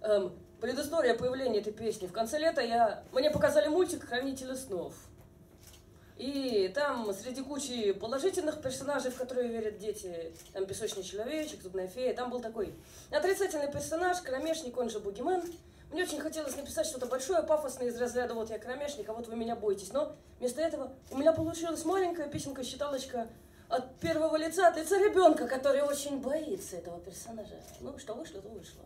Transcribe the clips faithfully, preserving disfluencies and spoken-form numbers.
Эм, предыстория появления этой песни. В конце лета я... мне показали мультик «Хранители снов». И там среди кучи положительных персонажей, в которые верят дети, там песочный человечек, зубная фея, там был такой отрицательный персонаж, кромешник, он же бугимен. Мне очень хотелось написать что-то большое, пафосное из разряда «вот я кромешник, а вот вы меня боитесь». Но вместо этого у меня получилась маленькая песенка-считалочка от первого лица, от лица ребенка, который очень боится этого персонажа. Ну, что вышло, то вышло.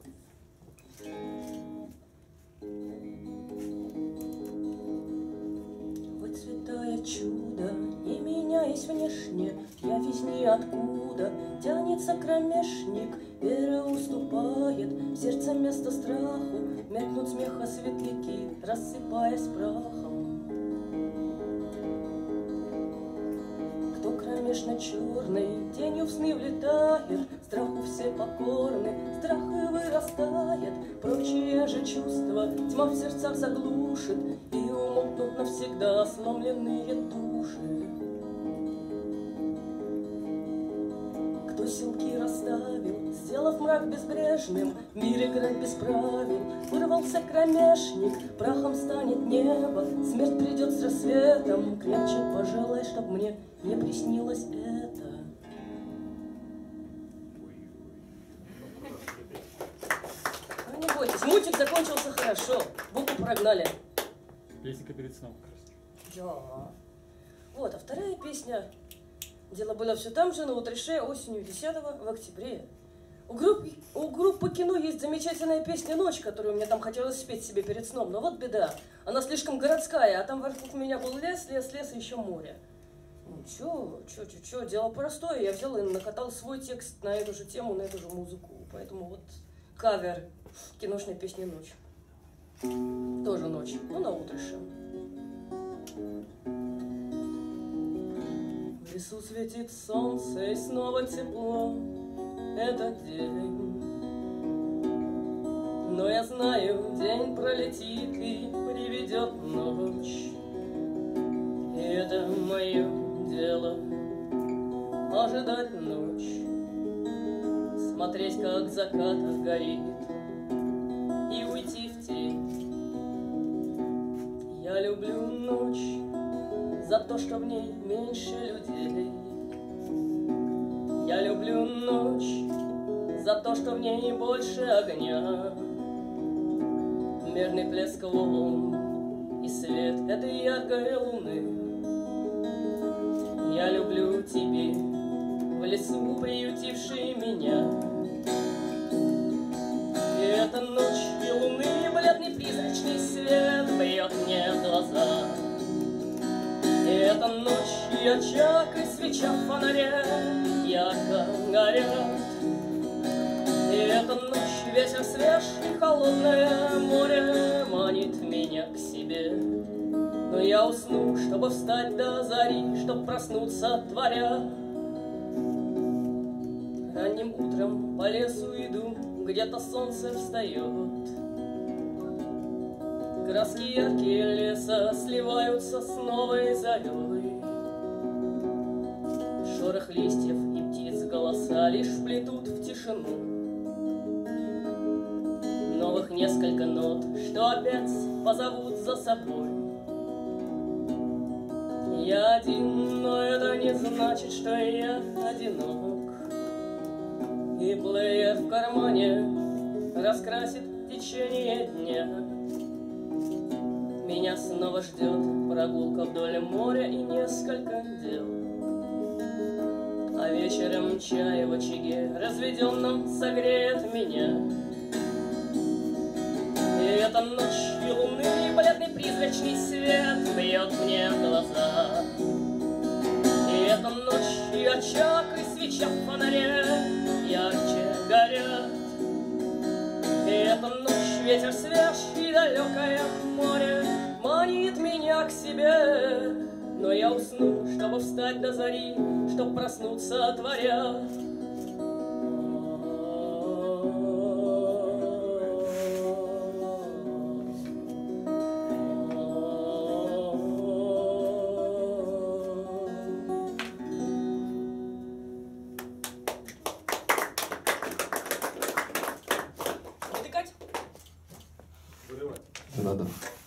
Выцветает чудо, не меняясь внешне, я весь ниоткуда, тянется кромешник, вера уступает, в сердце место страху, меркнут смеха светляки, рассыпаясь прахом. Кто кромешно черный, тенью в сны влетает, страху все покорны, страх и вырастает, прочие же чувства тьма в сердцах заглушит, и умолкнут навсегда сломленные души. Кто силки расставил, сделав мрак безбрежным, мир играть без правил, вырвался кромешник, прахом станет небо, смерть придет с рассветом, крепче пожелай, чтоб мне не приснилось это. Ну, не бойтесь, мультик закончился хорошо, букву прогнали. Песенка перед сном как раз. Да. Вот, а вторая песня. Дело было все там же, на Утрише, осенью десятого в октябре. У группы, у группы кино есть замечательная песня «Ночь», которую мне там хотелось спеть себе перед сном. Но вот беда, она слишком городская, а там вокруг меня был лес, лес, лес и еще море. Ну чё, чё, чё, чё, дело простое. Я взял и накатал свой текст на эту же тему, на эту же музыку. Поэтому вот кавер киношной песни «Ночь». Тоже ночь, но на Утрише. В лесу светит солнце и снова тепло этот день. Но я знаю, день пролетит и приведет ночь. И это мое дело — ожидать ночь, смотреть, как закат горит, и уйти в тень. Я люблю ночь за то, что в ней меньше людей. Я люблю ночь за то, что в ней больше огня. Мерный плеск волн и свет этой яркой луны. Я люблю тебе, в лесу приютивший меня. И эта ночь и луны, бледный призрачный свет бьет мне в глаза. И эта ночь и очаг, и свеча в фонаре ярко горят. И эта ночь ветер свеж и холодное море манит меня к себе. Но я усну, чтобы встать до зари, чтоб проснуться творя. Ранним утром по лесу иду, где-то солнце встает. Краски яркие леса сливаются с новой зарей. Шорох листьев и птиц голоса лишь вплетут в тишину новых несколько нот, что опять позовут за собой. Я один, но это не значит, что я одинок. И плеер в кармане раскрасит течение дня. Меня снова ждет прогулка вдоль моря и несколько дел. А вечером чай в очаге разведенном согреет меня. И эта ночь и луны, и бледный призрачный свет бьет мне в глаза. И эта ночь и очаг, и свеча в фонаре ярче горят. И эта ночь ветер свеж и далекое море манит меня к себе. Но я усну, чтобы встать до зари, чтоб проснуться творя. Да-да.